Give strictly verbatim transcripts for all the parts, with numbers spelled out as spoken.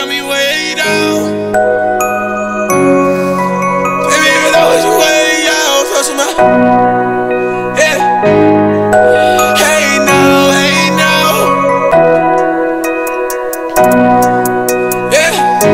got me way down. Baby, if that was you way out, touch my, yeah. Hey now, hey now, yeah.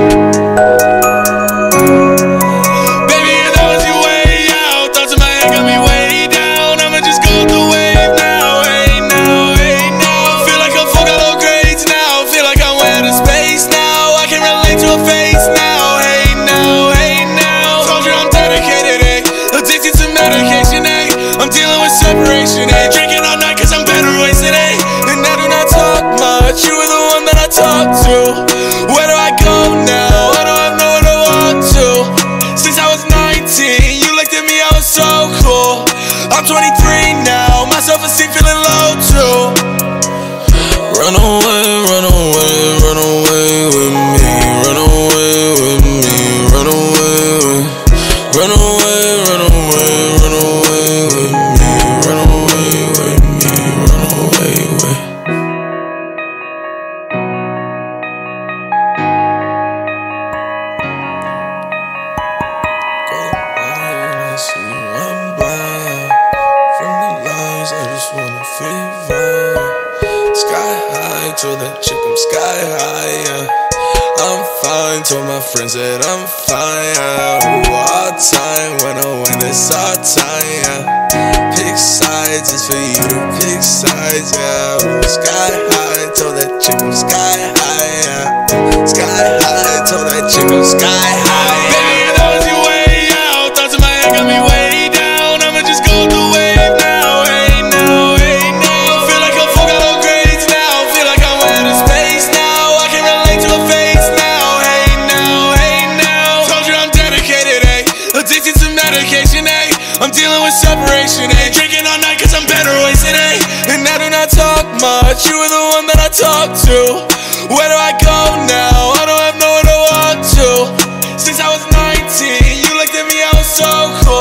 Baby, if that was you way out, thoughts in my head got me way down. I'ma just go the wave now, hey now, hey now. Feel like I'm full got grades now. Feel like I'm out of space now. I can relate to a face now, hey now, hey now. Told you I'm dedicated, eh? Addicted to medication, eh? I'm dealing with separation, eh? Drinking all night cause I'm better wasted, eh? And I do not talk much. You were the one that I talk to. Where do I go now? I don't have nowhere to walk to. Since I was nineteen, you looked at me, I was so cool. I'm twenty-three now, my self-esteem feeling low too. Run away, run away, run away with me. Run away with me, run away with Run away, run away, run away with me. Run away with me, run away with Go by when I see you run by. From the lies, I just wanna feel vibe. Sky high, told that chick I'm sky high, yeah. I'm fine, told my friends that I'm fine, yeah. Ooh, all time, when I win, it's all time, yeah. Pick sides, it's for you to pick sides, yeah. Ooh, sky high, told that chick I'm sky high, yeah. Sky high, told that chick I'm sky high, yeah. Baby, if that was you way out, thoughts in my head got me way down. I'ma just go the wave now, hey now, hey now. Feel like I'm full got no grades now. Feel like I'm out of space now. I can relate to a face now, hey now, hey now. Told you I'm dedicated, eh? Addicted to medication, eh? I'm dealing with separation, eh? Drinking all night cause I'm better wasted, eh? And I do not talk much. You were the one that I talk to. Where do I go now? I don't have nowhere to walk to. Since I was nineteen, you looked at me, I was so cool.